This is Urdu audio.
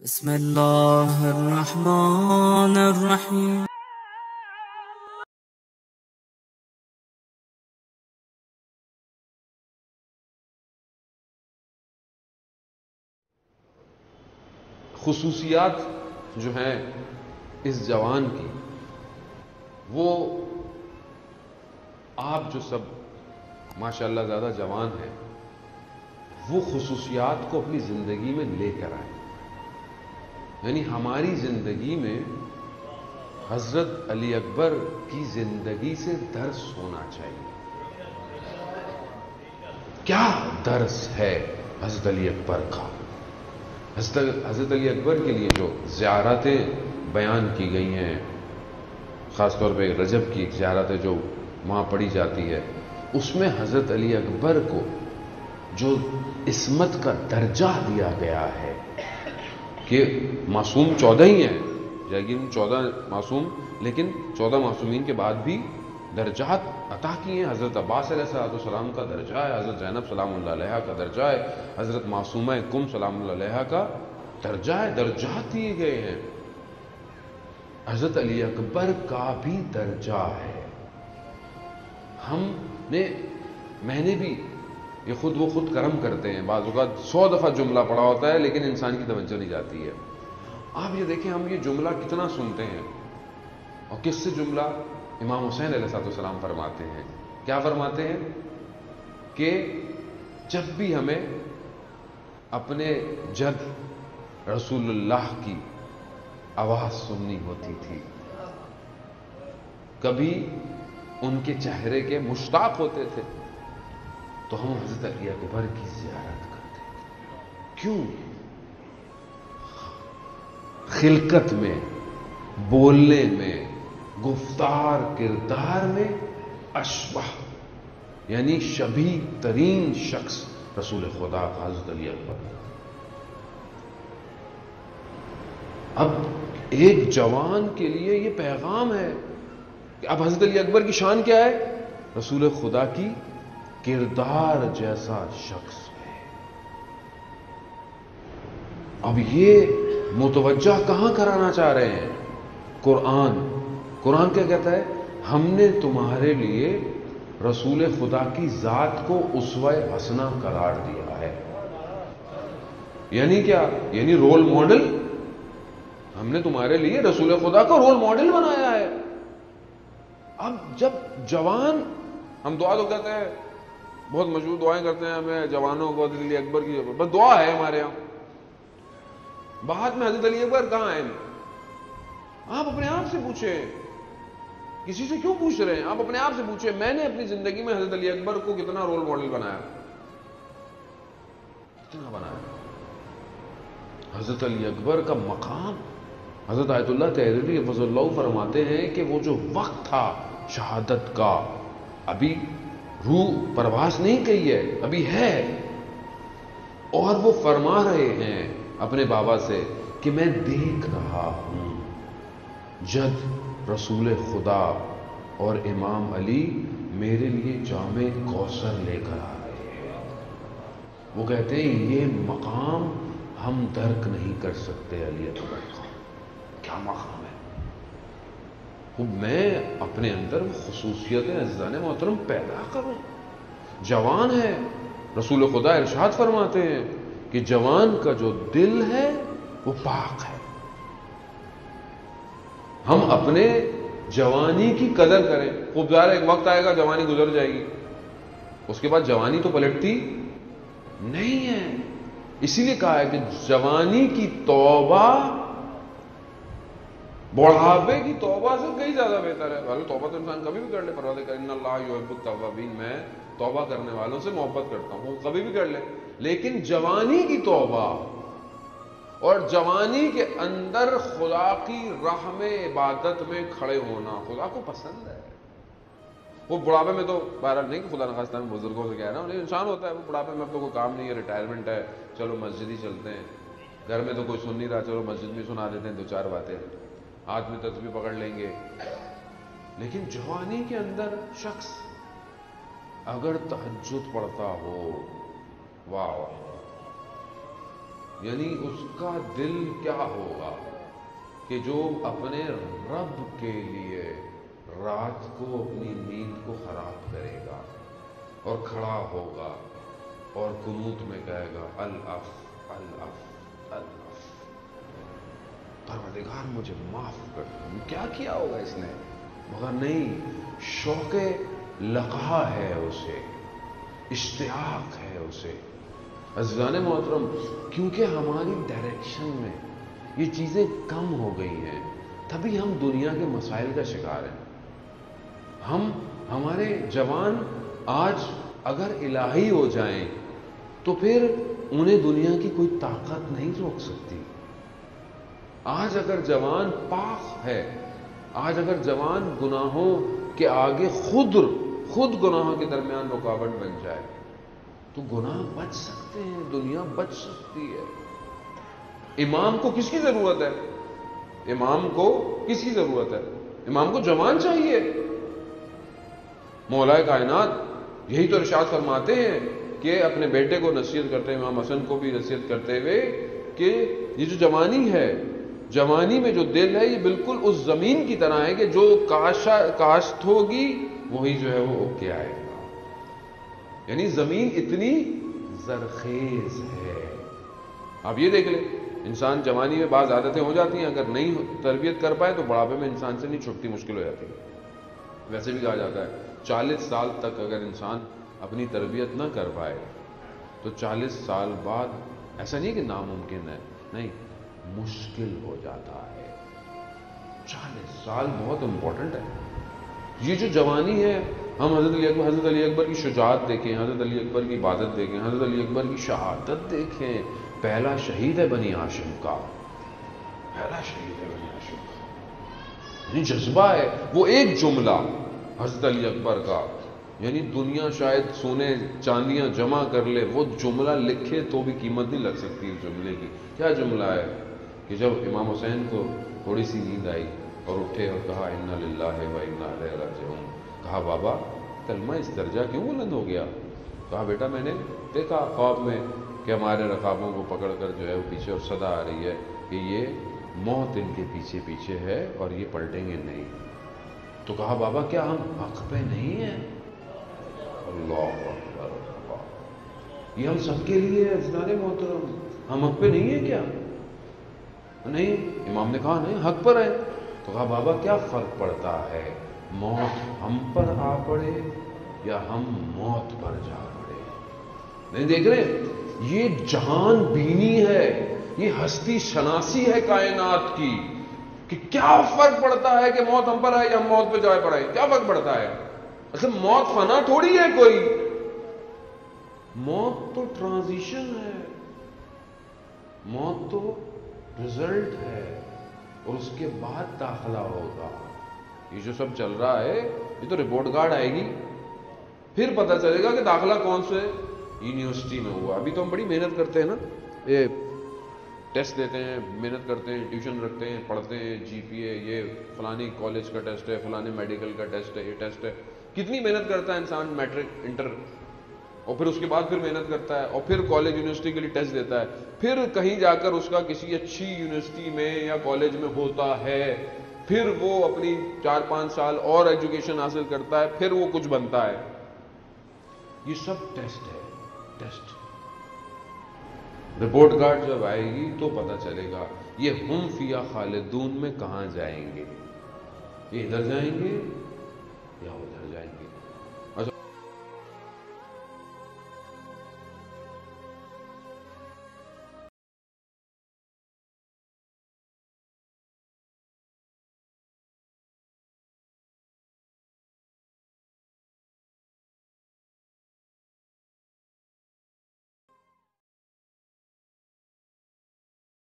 بسم اللہ الرحمن الرحیم۔ خصوصیات جو ہیں اس جوان کی، وہ آپ جو سب ماشاءاللہ زیادہ جوان ہیں، وہ خصوصیات کو اپنی زندگی میں لے کر آئیں۔ یعنی ہماری زندگی میں حضرت علی اکبر کی زندگی سے درس ہونا چاہیے۔ کیا درس ہے حضرت علی اکبر کا؟ حضرت علی اکبر کے لیے جو زیارتیں بیان کی گئی ہیں، خاص طور پہ رجب کی زیارت جو وہاں پڑھی جاتی ہے، اس میں حضرت علی اکبر کو جو عصمت کا درجہ دیا گیا ہے کہ معصوم 14 ہی ہیں، لیکن 14 معصوم، لیکن 14 معصومین کے بعد بھی درجات عطا کیے ہیں۔ حضرت عباس علیہ السلام کا درجہ ہے، حضرت زینب سلام اللہ علیہ کا درجہ ہے، حضرت معصومہ کم سلام اللہ علیہ کا درجہ ہے، درجات دیے گئے ہیں۔ حضرت علی اکبر کا بھی درجہ ہے۔ میں نے بھی یہ خود کرم کرتے ہیں، بعض اوقات 100 دفعہ جملہ پڑھا ہوتا ہے لیکن انسان کی توجہ نہیں جاتی ہے۔ آپ یہ دیکھیں، ہم یہ جملہ کتنا سنتے ہیں، اور کس سے جملہ امام حسین علیہ السلام فرماتے ہیں۔ کیا فرماتے ہیں کہ جب بھی ہمیں اپنے جد رسول اللہ کی آواز سننی ہوتی تھی، کبھی ان کے چہرے کے مشتاق ہوتے تھے، تو ہم حضرت علی اکبر کی زیارت کرتے تھے۔ کیوں؟ خلقت میں، بولنے میں، گفتار کردار میں اشبہ، یعنی شبیہ ترین شخص رسول خدا حضرت علی اکبر۔ اب ایک جوان کے لیے یہ پیغام ہے کہ اب حضرت علی اکبر کی شان کیا ہے؟ رسول خدا کی کردار جیسا شخص ہے۔ اب یہ متوجہ کہاں کرانا چاہ رہے ہیں؟ قرآن کیا کہتا ہے؟ ہم نے تمہارے لیے رسول خدا کی ذات کو اسوہ حسنہ قرار دیا ہے۔ یعنی کیا؟ یعنی رول ماڈل۔ ہم نے تمہارے لیے رسول خدا کا رول ماڈل بنایا ہے۔ اب جب جوان، ہم دعا تو کہتے ہیں، بہت مشہور دعائیں کرتے ہیں ہمیں جوانوں کو حضرت علی اکبر کی، بس دعا ہے ہمارے یہاں۔ بعد میں حضرت علی اکبر کہاں ہیں؟ آپ اپنے آپ سے پوچھیں، کسی سے کیوں پوچھ رہے ہیں؟ آپ اپنے آپ سے پوچھیں، میں نے اپنی زندگی میں حضرت علی اکبر کو کتنا رول ماڈل بنایا؟ کتنا بنایا؟ حضرت علی اکبر کا مقام، حضرت آیت اللہ تحریری حفظ اللہ فرماتے ہیں کہ وہ جو وقت تھا شہادت کا، ابھی روح پرواز نہیں کی ہے، ابھی ہے، اور وہ فرما رہے ہیں اپنے بابا سے کہ میں دیکھ رہا ہوں جد رسول خدا اور امام علی میرے لیے جام کوثر لے کر آ رہے ہیں۔ وہ کہتے ہیں یہ مقام ہم درک نہیں کر سکتے علی اکبر کا، کیا مقام ہے۔ میں اپنے اندر وہ خصوصیتیں عزیزان محترم پیدا کروں۔ جوان ہے، رسول خدا ارشاد فرماتے ہیں کہ جوان کا جو دل ہے وہ پاک ہے۔ ہم اپنے جوانی کی قدر کریں۔ خوب ظاہر ایک وقت آئے گا جوانی گزر جائے گی، اس کے بعد جوانی تو پلٹتی نہیں ہے۔ اسی لیے کہا ہے کہ جوانی کی توبہ بڑھاپے کی توبہ سے کئی زیادہ بہتر ہے۔ حالانکہ توبہ تو انسان کبھی بھی کر لے، پرواہ کر، ان اللہ یحب التوابین، میں توبہ کرنے والوں سے محبت کرتا ہوں، وہ کبھی بھی کر لے، لیکن جوانی کی توبہ اور جوانی کے اندر خدا کی راہ میں عبادت میں کھڑے ہونا خدا کو پسند ہے۔ وہ بڑھاپے میں تو بہرحال نہیں کہ خدا نخواستہ میں بزرگوں سے کہہ رہا ہوں، لیکن انسان ہوتا ہے وہ بڑھاپے میں اب تو کوئی کام نہیں ہے، ریٹائرمنٹ ہے، چلو مسجد ہی چلتے ہیں، گھر میں تو کوئی سن نہیں رہا، چلو مسجد میں سنا دیتے ہیں دو چار باتیں، ہاتھ میں تسبیح پکڑ لیں گے۔ لیکن جوانی کے اندر شخص اگر تہجد پڑھتا ہو، واہ واہ، یعنی اس کا دل کیا ہوگا کہ جو اپنے رب کے لیے رات کو اپنی نیند کو خراب کرے گا اور کھڑا ہوگا اور قنوت میں کہے گا الاف الاف الاف، پروردگار مجھے معاف کر دو. کیا کیا ہوگا اس نے؟ مگر نہیں، شوق لقا ہے اسے، اشتیاق ہے اسے. عزیزان محترم، کیونکہ ہماری ڈائریکشن میں یہ چیزیں کم ہو گئی ہیں، تبھی ہم دنیا کے مسائل کا شکار ہیں. ہمارے جوان آج اگر الہی ہو جائیں تو پھر انہیں دنیا کی کوئی طاقت نہیں روک سکتی. آج اگر جوان پاک ہے، آج اگر جوان گناہوں کے آگے خود گناہوں کے درمیان رکاوٹ بن جائے تو گناہ بچ سکتے ہیں، دنیا بچ سکتی ہے. امام کو کس کی ضرورت ہے؟ امام کو کس کی ضرورت ہے؟ امام کو جوان چاہیے. مولا کائنات یہی تو ارشاد فرماتے ہیں کہ اپنے بیٹے کو نصیحت کرتے ہوئے، امام حسن کو بھی نصیحت کرتے ہوئے، کہ یہ جو جوانی ہے، جوانی میں جو دل ہے یہ بالکل اس زمین کی طرح ہے کہ جو کاشت ہوگی وہی جو ہے وہ اگ کے آئے گا. یعنی زمین اتنی زرخیز ہے. آپ یہ دیکھ لیں، انسان جوانی میں بعض عادتیں ہو جاتی ہیں، اگر نہیں تربیت کر پائے تو بڑھاپے میں انسان سے نہیں چھٹتی، مشکل ہو جاتی ہے. ویسے بھی کہا جاتا ہے 40 سال تک اگر انسان اپنی تربیت نہ کر پائے تو 40 سال بعد ایسا نہیں کہ ناممکن ہے، نہیں، مشکل ہو جاتا ہے. 40 سال بہت امپورٹنٹ ہے. یہ جو جوانی ہے، ہم حضرت علی اکبر کی شجاعت دیکھیں، حضرت علی اکبر کی عبادت دیکھیں، حضرت علی اکبر کی شہادت دیکھیں. پہلا شہید ہے بنی ہاشم کا، پہلا شہید ہے بنی ہاشم کا. یعنی جذبہ ہے. وہ ایک جملہ حضرت علی اکبر کا، یعنی دنیا شاید سونے چاندیاں جمع کر لے، وہ جملہ لکھے تو بھی قیمت نہیں لگ سکتی اس جملے کی. کیا جملہ ہے کہ جب امام حسین کو تھوڑی سی نیند آئی اور اٹھے اور کہا انا للہ و انا الیہ راجعون، کہا بابا کلمہ اس درجہ کیوں بلند ہو گیا؟ کہا بیٹا میں نے دیکھا خواب میں کہ ہمارے رقابوں کو پکڑ کر جو ہے وہ پیچھے اور صدا آ رہی ہے کہ یہ موت ان کے پیچھے پیچھے ہے اور یہ پلٹیں گے نہیں. تو کہا بابا کیا ہم حق پہ نہیں ہیں؟ اللہ اکبر اللہ، یہ ہم سب کے لیے ہے عزیزان محترم. ہم حق پہ نہیں ہیں کیا؟ نہیں. امام نے کہا نہیں، حق پر ہے. تو کہا بابا کیا فرق پڑتا ہے، موت ہم پر آ پڑے یا ہم موت پر جا پڑے؟ نہیں دیکھ رہے؟ یہ جہان بینی ہے، یہ ہستی شناسی ہے کائنات کی، کہ کیا فرق پڑتا ہے کہ موت ہم پر آئے یا ہم موت پہ جائے پڑے. کیا فرق پڑتا ہے؟ اصل موت فنا تھوڑی ہے کوئی، موت تو ٹرانزیشن ہے، موت تو رزلٹ ہے اور اس کے بعد داخلہ ہوگا. یہ جو سب چل رہا ہے یہ تو رپورٹ کارڈ آئے گی، پھر پتہ چلے گا کہ داخلہ کون سے یونیورسٹی میں ہوا. ابھی تو ہم بڑی محنت کرتے ہیں نا، یہ ٹیسٹ دیتے ہیں، محنت کرتے ہیں، ٹیوشن رکھتے ہیں، پڑھتے ہیں، جی پی اے، یہ فلانی کالج کا ٹیسٹ ہے، فلانے میڈیکل کا ٹیسٹ ہے، یہ ٹیسٹ ہے. کتنی محنت کرتا ہے انسان، میٹرک انٹر، اور پھر اس کے بعد پھر محنت کرتا ہے اور پھر کالج یونیورسٹی کے لیے ٹیسٹ دیتا ہے. پھر کہیں جا کر اس کا کسی اچھی یونیورسٹی میں یا کالج میں ہوتا ہے، پھر وہ اپنی 4-5 سال اور ایجوکیشن حاصل کرتا ہے، پھر وہ کچھ بنتا ہے. یہ سب ٹیسٹ ہے، ٹیسٹ. رپورٹ کارڈ جب آئے گی تو پتہ چلے گا یہ ہم فیہا خالدون میں کہاں جائیں گے، یہ ادھر جائیں گے یا ادھر جائیں گے.